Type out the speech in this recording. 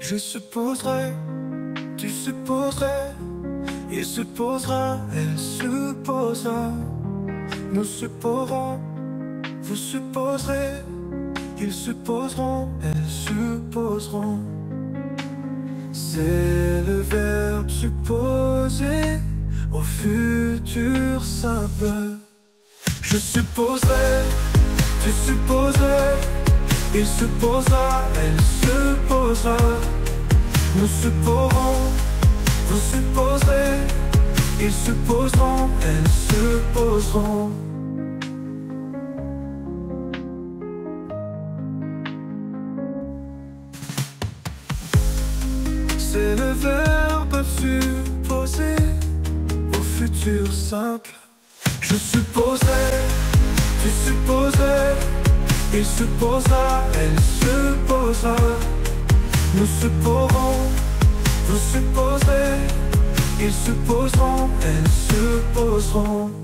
Je supposerai, tu supposerais, il supposera, elle supposera. Nous supposerons, vous supposerez, ils supposeront, elles supposeront. C'est le verbe supposer au futur simple. Je supposerai, tu supposerais, il supposera, elle supposera. Nous supposerons, vous supposerez, ils supposeront, elles supposeront. C'est le verbe supposer au futur simple. Je supposerai, tu supposerais, il supposera, elle supposera. Nous supposerons, vous supposerez, ils supposeront, elles supposeront.